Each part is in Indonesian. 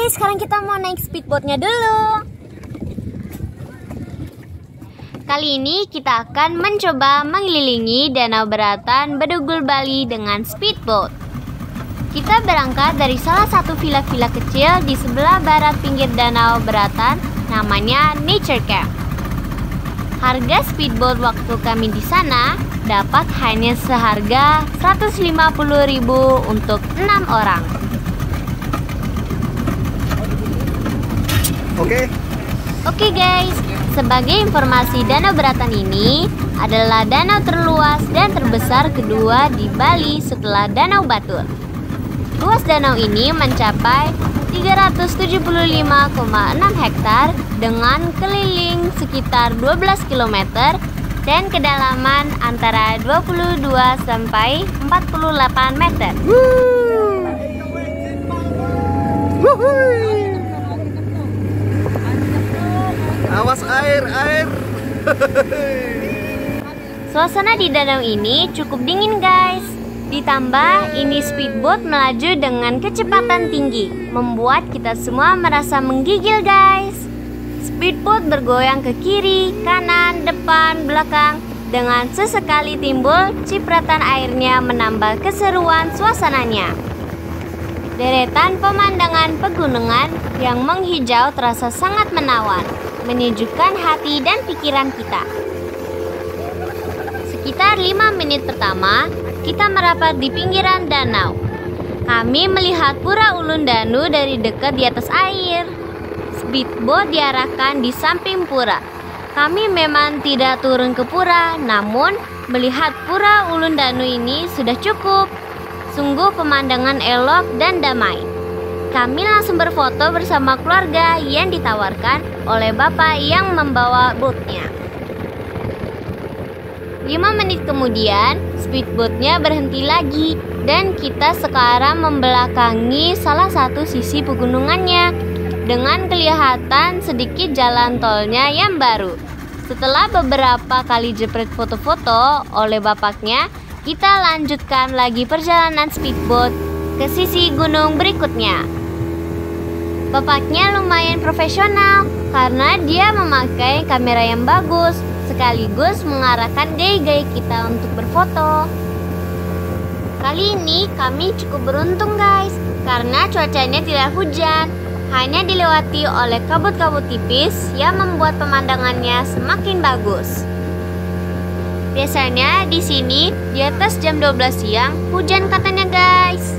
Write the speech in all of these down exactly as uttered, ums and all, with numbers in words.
Oke, sekarang kita mau naik speedboatnya dulu. Kali ini kita akan mencoba mengelilingi Danau Beratan Bedugul Bali dengan speedboat. Kita berangkat dari salah satu villa-villa kecil di sebelah barat pinggir Danau Beratan, namanya Nature Camp. Harga speedboat waktu kami di sana dapat hanya seharga seratus lima puluh ribu untuk enam orang. Oke. Oke guys, sebagai informasi, Danau Beratan ini adalah danau terluas dan terbesar kedua di Bali setelah Danau Batur. Luas danau ini mencapai tiga ratus tujuh puluh lima koma enam hektar dengan keliling sekitar dua belas kilometer dan kedalaman antara dua puluh dua sampai empat puluh delapan meter. Awas air, air. Suasana di danau ini cukup dingin guys. Ditambah ini speedboat melaju dengan kecepatan tinggi, membuat kita semua merasa menggigil guys. Speedboat bergoyang ke kiri, kanan, depan, belakang. Dengan sesekali timbul cipratan airnya menambah keseruan suasananya. Deretan pemandangan pegunungan yang menghijau terasa sangat menawan, menyejukkan hati dan pikiran kita. Sekitar lima menit pertama, kita merapat di pinggiran danau. Kami melihat Pura Ulundanu dari dekat di atas air. Speedboat diarahkan di samping pura. Kami memang tidak turun ke pura, namun melihat Pura Ulundanu ini sudah cukup. Sungguh pemandangan elok dan damai. Kami langsung berfoto bersama keluarga yang ditawarkan oleh bapak yang membawa bootnya. lima menit kemudian, speedboatnya berhenti lagi dan kita sekarang membelakangi salah satu sisi pegunungannya dengan kelihatan sedikit jalan tolnya yang baru. Setelah beberapa kali jepret foto-foto oleh bapaknya, kita lanjutkan lagi perjalanan speedboat ke sisi gunung berikutnya. Bapaknya lumayan profesional karena dia memakai kamera yang bagus, sekaligus mengarahkan gaya-gaya kita untuk berfoto. Kali ini kami cukup beruntung guys, karena cuacanya tidak hujan, hanya dilewati oleh kabut-kabut tipis yang membuat pemandangannya semakin bagus. Biasanya di sini di atas jam dua belas siang hujan katanya guys.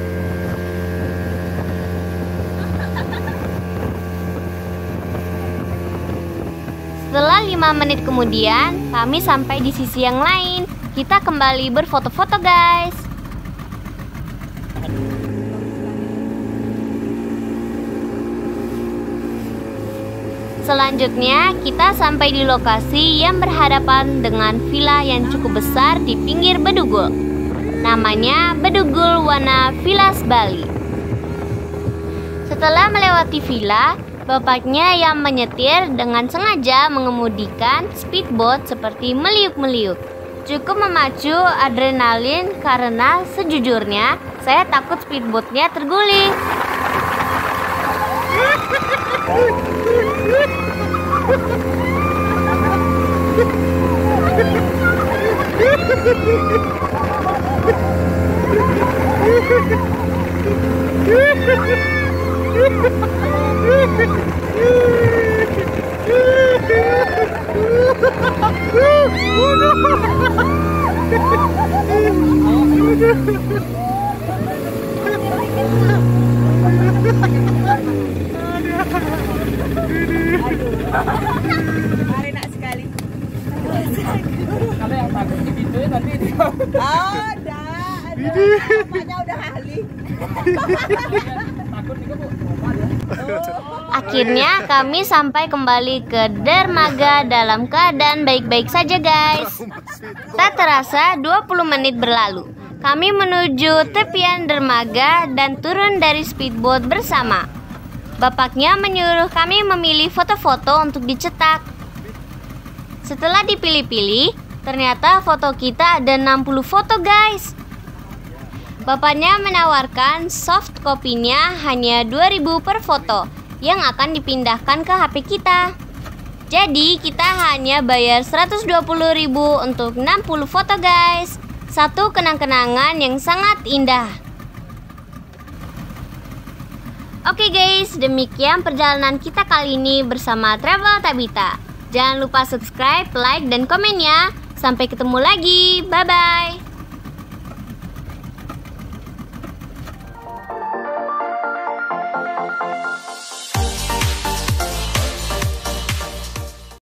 Setelah lima menit kemudian, kami sampai di sisi yang lain. Kita kembali berfoto-foto guys. Selanjutnya, kita sampai di lokasi yang berhadapan dengan villa yang cukup besar di pinggir Bedugul. Namanya Bedugul Wana Villas Bali. Setelah melewati villa, bapaknya yang menyetir dengan sengaja mengemudikan speedboat seperti meliuk-meliuk. Cukup memacu adrenalin karena sejujurnya saya takut speedboatnya terguling. Enak sekali. Kalau yang takut gitu nanti dia. Oh, ada. Bapaknya udah ahli. Takut juga Bu. Akhirnya kami sampai kembali ke dermaga dalam keadaan baik-baik saja guys. Tak terasa dua puluh menit berlalu. Kami menuju tepian dermaga dan turun dari speedboat bersama. Bapaknya menyuruh kami memilih foto-foto untuk dicetak. Setelah dipilih-pilih, ternyata foto kita ada enam puluh foto guys. Bapaknya menawarkan soft copy-nya hanya dua ribu per foto yang akan dipindahkan ke H P kita. Jadi kita hanya bayar seratus dua puluh ribu untuk enam puluh foto guys. Satu kenang-kenangan yang sangat indah. Oke guys, demikian perjalanan kita kali ini bersama Travel Tabita. Jangan lupa subscribe, like, dan komen ya. Sampai ketemu lagi. Bye-bye.